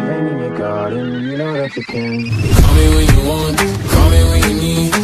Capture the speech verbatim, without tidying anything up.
paint in your garden, you know that you can. Call me when you want, call me when you need.